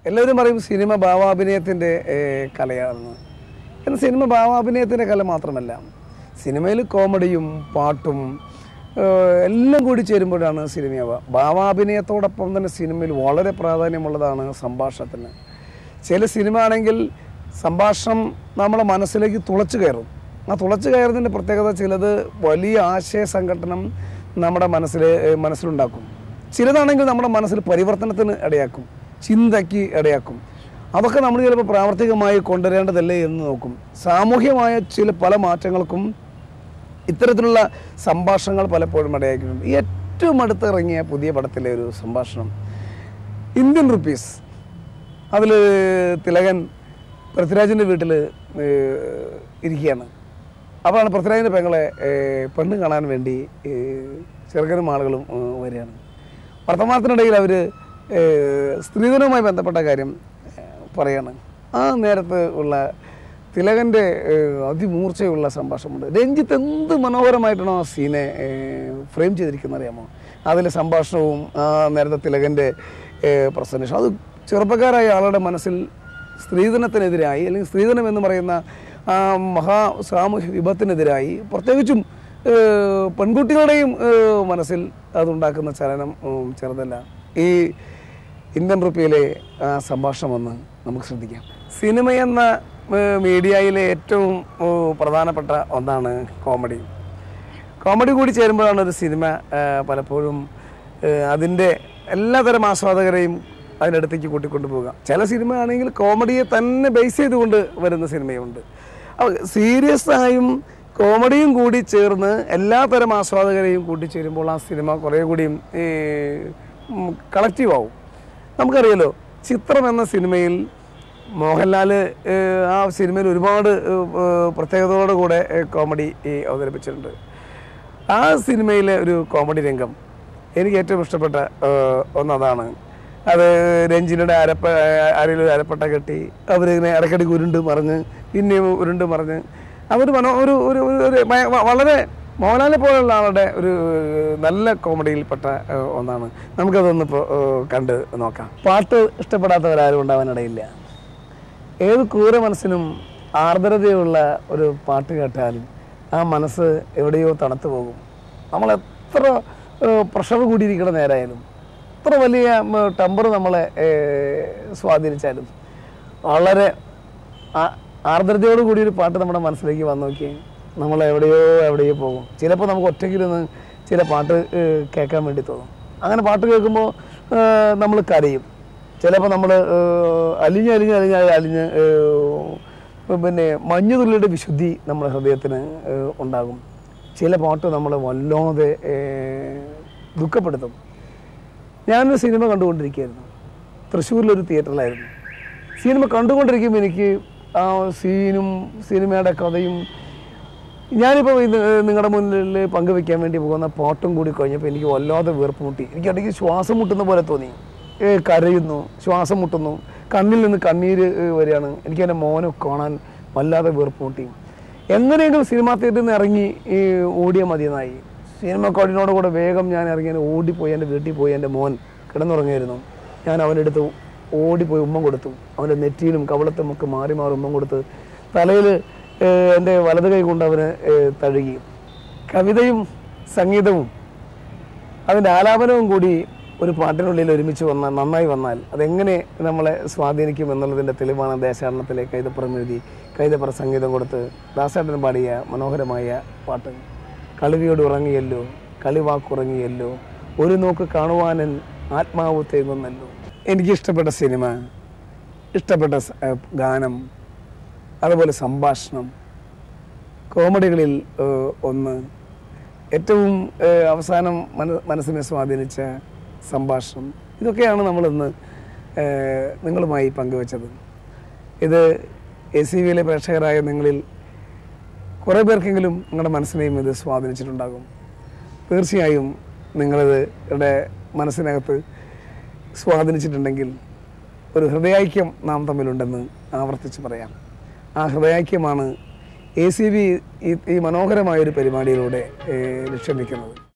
എല്ലാവരും പറയും സിനിമ ഭാവാഭിനയത്തിൻ്റെ കലയാണെന്ന്. എന്നാൽ സിനിമ ഭാവാഭിനയത്തിൻ്റെ കല മാത്രമല്ല, സിനിമയിൽ കോമഡിയും പാട്ടും എല്ലാം കൂടി ചേരുമ്പോഴാണ് സിനിമയാവുക. ഭാവാഭിനയത്തോടൊപ്പം തന്നെ സിനിമയിൽ വളരെ പ്രാധാന്യമുള്ളതാണ് സംഭാഷണത്തിന്. ചില സിനിമ ആണെങ്കിൽ സംഭാഷണം നമ്മുടെ മനസ്സിലേക്ക് തുളച്ചു കയറും. ആ തുളച്ചു കയറുന്നതിൻ്റെ പ്രത്യേകത ചിലത് വലിയ ആശയ സംഘടനം നമ്മുടെ മനസ്സിലുണ്ടാക്കും. ചിലതാണെങ്കിൽ നമ്മുടെ മനസ്സിൽ പരിവർത്തനത്തിന് ഇടയാക്കും, ചിന്തയ്ക്ക് ഇടയാക്കും. അതൊക്കെ നമ്മൾ ചിലപ്പോൾ പ്രാവർത്തികമായി കൊണ്ടുവരേണ്ടതല്ലേ എന്ന് നോക്കും. സാമൂഹ്യമായ പല മാറ്റങ്ങൾക്കും ഇത്തരത്തിലുള്ള സംഭാഷണങ്ങൾ പലപ്പോഴും ഇടയാക്കിയിട്ടുണ്ട്. ഏറ്റവും അടുത്തിറങ്ങിയ പുതിയ പടത്തിലെ ഒരു സംഭാഷണം ഇന്ത്യൻ റുപ്പീസ്. അതിൽ തിലകൻ പൃഥ്വിരാജിൻ്റെ വീട്ടിൽ ഇരിക്കുകയാണ്. അപ്പോഴാണ് പൃഥ്വിരാജിൻ്റെ പെങ്ങളെ പെണ്ണ് കാണാൻ വേണ്ടി ചെറുക്കനും ആളുകളും വരികയാണ്. വർത്തമാനത്തിനിടയിൽ അവർ സ്ത്രീധനവുമായി ബന്ധപ്പെട്ട കാര്യം പറയാണ്. ആ നേരത്ത് ഉള്ള തിലകൻ്റെ അതിമൂർച്ചയുള്ള സംഭാഷണമുണ്ട്. രഞ്ജിത്ത് എന്ത് മനോഹരമായിട്ടാണോ ആ സീനെ ഫ്രെയിം ചെയ്തിരിക്കുന്നത് അറിയാമോ? അതിലെ സംഭാഷണവും ആ നേരത്തെ തിലകൻ്റെ പ്രസൻറ്റേഷൻ, അത് ചെറുപ്പക്കാരായ ആളുടെ മനസ്സിൽ സ്ത്രീധനത്തിനെതിരായി, അല്ലെങ്കിൽ സ്ത്രീധനം എന്ന് പറയുന്ന ആ സാമൂഹ്യ വിപത്തിനെതിരായി, പ്രത്യേകിച്ചും പെൺകുട്ടികളുടെയും മനസ്സിൽ അതുണ്ടാക്കുന്ന ചലനം ചെറുതല്ല. ഈ ഇന്ത്യൻ റുപ്പിയിലെ ആ സംഭാഷണം ഒന്ന് നമുക്ക് ശ്രദ്ധിക്കാം. സിനിമയെന്ന മീഡിയയിലെ ഏറ്റവും പ്രധാനപ്പെട്ട ഒന്നാണ് കോമഡി. കോമഡി കൂടി ചേരുമ്പോഴാണ് ഒരു സിനിമ പലപ്പോഴും അതിൻ്റെ എല്ലാതരം ആസ്വാദകരെയും അതിനടുത്തേക്ക് കൂട്ടിക്കൊണ്ടു പോകുക. ചില സിനിമ ആണെങ്കിൽ കോമഡിയെ തന്നെ ബേസ് ചെയ്തുകൊണ്ട് വരുന്ന സിനിമയുണ്ട്. സീരിയസ് ആയും കോമഡിയും കൂടി ചേർന്ന് എല്ലാതരം ആസ്വാദകരെയും കൂട്ടിച്ചേരുമ്പോൾ ആ സിനിമ കുറേ കൂടിയും കളക്റ്റീവ് ആവും. നമുക്കറിയാലോ, ചിത്രം എന്ന സിനിമയിൽ മോഹൻലാൽ ആ സിനിമയിൽ ഒരുപാട് പ്രത്യേകതയോടുകൂടെ കോമഡി അവതരിപ്പിച്ചിട്ടുണ്ട്. ആ സിനിമയിലെ ഒരു കോമഡി രംഗം എനിക്ക് ഏറ്റവും ഇഷ്ടപ്പെട്ട ഒന്നതാണ്. അത് രഞ്ജിനിയുടെ അരയിൽ അരപ്പട്ട കെട്ടി അവരിങ്ങനെ ഇടയ്ക്കിടയ്ക്ക് ഉരുണ്ട് മറിഞ്ഞ് പിന്നെയും ഉരുണ്ട് മറിഞ്ഞ് അവർ വളരെ മോഹൻലാലിനെ പോലുള്ള ആളുടെ ഒരു നല്ല കോമഡിയിൽപ്പെട്ട ഒന്നാണ്. നമുക്കതൊന്നിപ്പോൾ കണ്ട് നോക്കാം. പാട്ട് ഇഷ്ടപ്പെടാത്തവരാരും ഉണ്ടാവാനിടയില്ല. ഏത് ക്രൂര മനസ്സിനും ആർദ്രതയുള്ള ഒരു പാട്ട് കേട്ടാലും ആ മനസ്സ് എവിടെയോ തണുത്തു പോകും. നമ്മൾ എത്ര പ്രഷർ കൂടിയിരിക്കുന്ന നേരായാലും, എത്ര വലിയ ടെമ്പർ നമ്മളെ സ്വാധീനിച്ചാലും, വളരെ ആർദ്രതയോട് കൂടിയൊരു പാട്ട് നമ്മുടെ മനസ്സിലേക്ക് വന്നു നോക്കിയാൽ നമ്മൾ എവിടെയോ പോകും. ചിലപ്പോൾ നമുക്ക് ഒറ്റയ്ക്കിരുന്ന് ചില പാട്ട് കേൾക്കാൻ വേണ്ടി തോന്നും. അങ്ങനെ പാട്ട് കേൾക്കുമ്പോൾ നമ്മൾ കരയും. ചിലപ്പോൾ നമ്മൾ അലിഞ്ഞ് പിന്നെ മഞ്ഞുതുള്ളിയുടെ വിശുദ്ധി നമ്മുടെ ഹൃദയത്തിന് ഉണ്ടാകും. ചില പാട്ട് നമ്മളെ വല്ലാതെ ദുഃഖപ്പെടുത്തും. ഞാനൊരു സിനിമ കണ്ടുകൊണ്ടിരിക്കുകയായിരുന്നു. തൃശ്ശൂരിലൊരു തിയേറ്ററിലായിരുന്നു. സിനിമ കണ്ടുകൊണ്ടിരിക്കുമ്പോൾ എനിക്ക് ആ സീനും സിനിമയുടെ കഥയും ഞാനിപ്പോൾ നിങ്ങളുടെ മുന്നിൽ പങ്കുവെക്കാൻ വേണ്ടി പോകുന്ന പാട്ടും കൂടി കഴിഞ്ഞപ്പോൾ എനിക്ക് വല്ലാതെ വീർപ്പ് മുട്ടി. എനിക്ക് ഇടയ്ക്ക് ശ്വാസം മുട്ടുന്ന പോലെ തോന്നി. കരയുന്നു, ശ്വാസം മുട്ടുന്നു, കണ്ണിൽ നിന്ന് കണ്ണീര് വരികയാണ്. എനിക്ക് എൻ്റെ മോനെ കാണാൻ വല്ലാതെ വീർപ്പ് മുട്ടി. എങ്ങനെയെങ്കിലും സിനിമാ തിയേറ്ററിൽ നിന്ന് ഇറങ്ങി ഓടിയാൽ മതിയെന്നായി. സിനിമക്കാടിനോട് കൂടെ വേഗം ഞാൻ ഇറങ്ങി ഓടിപ്പോയി എൻ്റെ വീട്ടിൽ പോയി. എൻ്റെ മോൻ കിടന്നുറങ്ങിയായിരുന്നു. ഞാൻ അവനെടുത്ത് ഓടിപ്പോയി ഉമ്മ കൊടുത്തു. അവൻ്റെ നെറ്റിയിലും കവളത്തും ഒക്കെ മാറി ഉമ്മ കൊടുത്ത് തലയിൽ എൻ്റെ വലത് കൈ കൊണ്ട് അവന് തഴുകി. കവിതയും സംഗീതവും അതിൻ്റെ ആലാപനവും കൂടി ഒരു പാട്ടിനുള്ളിൽ ഒരുമിച്ച് നന്നായി വന്നാൽ അതെങ്ങനെ നമ്മളെ സ്വാധീനിക്കും എന്നുള്ളതിൻ്റെ തെളിവാണ് ദേശാടനത്തിലെ കൈതപ്പുറം എഴുതി കൈതപ്പുറം സംഗീതം കൊടുത്ത് ദാസേട്ടൻ പാടിയ മനോഹരമായ പാട്ട്. കളിവിയോട് ഉറങ്ങിയല്ലോ, കളിവാക്കുറങ്ങിയല്ലോ, ഒരു നോക്ക് കാണുവാനൻ ആത്മാവ് തേങ്ങുന്നല്ലോ. എനിക്കിഷ്ടപ്പെട്ട സിനിമ, ഇഷ്ടപ്പെട്ട ഗാനം, അതുപോലെ സംഭാഷണം, കോമഡികളിൽ ഒന്ന്, ഏറ്റവും അവസാനം മനസ്സിനെ സ്വാധീനിച്ച സംഭാഷണം, ഇതൊക്കെയാണ് നമ്മളിന്ന് നിങ്ങളുമായി പങ്കുവച്ചത്. ഇത് ACVയിലെ പ്രേക്ഷകരായ നിങ്ങളിൽ കുറേ പേർക്കെങ്കിലും നിങ്ങളുടെ മനസ്സിനെയും ഇത് സ്വാധീനിച്ചിട്ടുണ്ടാകും. തീർച്ചയായും നിങ്ങളിത് മനസ്സിനകത്ത് സ്വാധീനിച്ചിട്ടുണ്ടെങ്കിൽ ഒരു ഹൃദയൈക്യം നാം തമ്മിലുണ്ടെന്ന് ആവർത്തിച്ച് പറയാം. ആ ഹൃദയൈക്യമാണ് ACV ഈ മനോഹരമായൊരു പരിപാടിയിലൂടെ ലക്ഷ്യം വയ്ക്കുന്നത്.